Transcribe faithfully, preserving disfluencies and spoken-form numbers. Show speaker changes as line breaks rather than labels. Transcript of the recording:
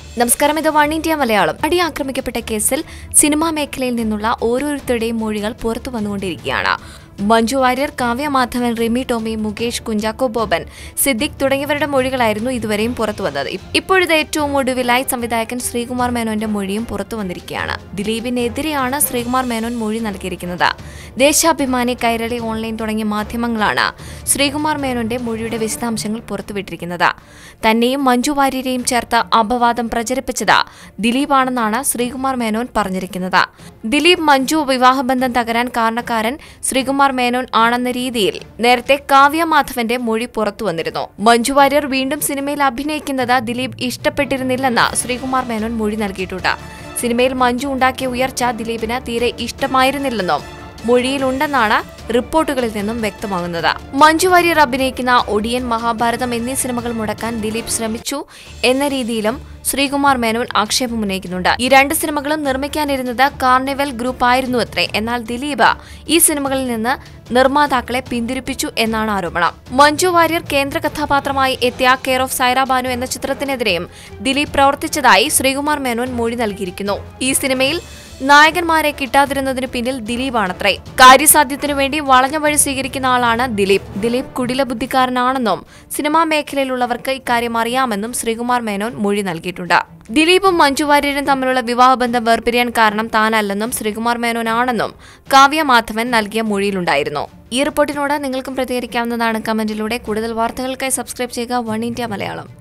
നമസ്കാരം, ഇത് one India Malayalam. അടി ആക്രമിക്കപ്പെട്ട കേസിൽ സിനിമാ മേഖലയിൽ നിന്നുള്ള ഓരോരുത്തരുടെയും മൊഴികൾ പുറത്തു വന്നുകൊണ്ടിരിക്കുകയാണ്. മഞ്ജു വാര്യർ, കാവ്യ മാധവൻ, റിമി ടോമി, മുകേഷ്, കുഞ്ചാക്കോ ബോബൻ, സിദ്ദിഖ് തുടങ്ങിയവരുടെ മൊഴികളായിരുന്നു ഇതുവരെയും പുറത്തുവന്നത്. ഇപ്പോഴത്തെ ഏറ്റവും ഒടുവിലായി സംവിധായകൻ ശ്രീകുമാർ മേനോന്റെ മൊഴിയും പുറത്തു വന്നിരിക്കുകയാണ്. ദിലീപിനെതിരെയാണ് ശ്രീകുമാർ മേനോൻ മൊഴി നൽകിയിരിക്കുന്നത്. ദേശാഭിമാനി, കൈരളി ഓൺലൈൻ തുടങ്ങിയ മാധ്യമങ്ങളാണ് ശ്രീകുമാർ മേനോന്റെ മൊഴിയുടെ വിശദാംശങ്ങൾ പുറത്തുവിട്ടിരിക്കുന്നത്. തന്നെയും മഞ്ജു വാര്യരെയും ചേർത്ത് അപവാദം പ്രചരിപ്പിച്ചത് ദിലീപാണെന്നാണ് ശ്രീകുമാർ മേനോൻ പറഞ്ഞിരിക്കുന്നത്. ദിലീപ് മഞ്ജു വിവാഹബന്ധം തകരാൻ കാരണക്കാരൻ ശ്രീകുമാർ മേനോൻ ആണെന്ന രീതിയിൽ നേരത്തെ കാവ്യ മാധവന്റെ മൊഴി പുറത്തു വന്നിരുന്നു. മഞ്ജു വാര്യർ വീണ്ടും സിനിമയിൽ അഭിനയിക്കുന്നത് ദിലീപ് ഇഷ്ടപ്പെട്ടിരുന്നില്ലെന്ന് ശ്രീകുമാർ മേനോൻ മൊഴി നൽകിയിട്ടുണ്ട്. സിനിമയിൽ മഞ്ജു ഉണ്ടാക്കിയ ഉയർച്ച ദിലീപിന് തീരെ ഇഷ്ടമായിരുന്നില്ലെന്നും മൊഴിയിലുണ്ടെന്നാണ് റിപ്പോർട്ടുകളിൽ നിന്നും വ്യക്തമാകുന്നത്. മഞ്ജു വാര്യർ അഭിനയിക്കുന്ന ഒടിയൻ, മഹാഭാരതം എന്നീ സിനിമകൾ മുടക്കാൻ ദിലീപ് ശ്രമിച്ചു എന്ന രീതിയിലും ശ്രീകുമാർ മേനോൻ ആക്ഷേപമുന്നയിക്കുന്നുണ്ട്. ഈ രണ്ട് സിനിമകളും നിർമ്മിക്കാനിരുന്നത് കാർണിവൽ ഗ്രൂപ്പ് ആയിരുന്നുവത്രേ. എന്നാൽ ദിലീപ് ഈ സിനിമകളിൽ നിന്ന് നിർമ്മാതാക്കളെ പിന്തിരിപ്പിച്ചു എന്നാണ് ആരോപണം. മഞ്ജു വാര്യർ കേന്ദ്ര കഥാപാത്രമായി എത്തിയ കെയർ ഓഫ് സൈറ ബാനു എന്ന ചിത്രത്തിനെതിരെയും ദിലീപ് പ്രവർത്തിച്ചതായി ശ്രീകുമാർ മേനോൻ മൊഴി നൽകിയിരിക്കുന്നു. ഈ സിനിമയിൽ നായകന്മാരെ കിട്ടാതിരുന്നതിന് പിന്നിൽ ദിലീപാണത്രേ. കാര്യസാധ്യത്തിനു വേണ്ടി വളഞ്ഞ വഴി സ്വീകരിക്കുന്ന ആളാണ് ദിലീപ്. ദിലീപ് കുടില ബുദ്ധിക്കാരനാണെന്നും സിനിമാ മേഖലയിലുള്ളവർക്ക് ഇക്കാര്യം അറിയാമെന്നും ശ്രീകുമാർ മേനോൻ മൊഴി നൽകിയിട്ടുണ്ട്. ദിലീപും മഞ്ജു വാര്യരും തമ്മിലുള്ള വിവാഹബന്ധം വേർപിരിയാൻ കാരണം താനല്ലെന്നും ശ്രീകുമാർ മേനോനാണെന്നും കാവ്യ മാധവൻ നൽകിയ മൊഴിയിലുണ്ടായിരുന്നു. ഈ റിപ്പോർട്ടിനോട് നിങ്ങൾക്കും പ്രതികരിക്കാവുന്നതാണ് കമന്റിലൂടെ. കൂടുതൽ വാർത്തകൾക്കായി സബ്സ്ക്രൈബ് ചെയ്യുക വൺ ഇന്ത്യ മലയാളം.